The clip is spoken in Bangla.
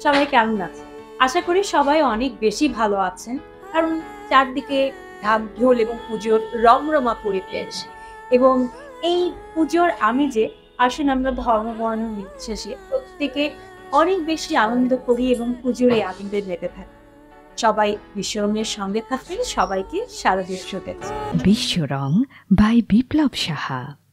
সবাই কেমন আছে? আশা করি সবাই অনেক বেশি ভালো আছেন, কারণ চারদিকে ঢাক ঢোল এবং পুজোর রমরমা পরিবেশ। এবং এই পুজোর আমেজে আসুন আমরা ধর্ম বর্ণ নির্বিশেষে প্রত্যেকে অনেক বেশি আনন্দ করি এবং পুজোর এই আনন্দে মেতে থাকি। সবাই বিশ্বরঙের সঙ্গে থাকবেন। সবাইকে শারদীয় শুভেচ্ছা। বিশ্বরং বাই বিপ্লব সাহা।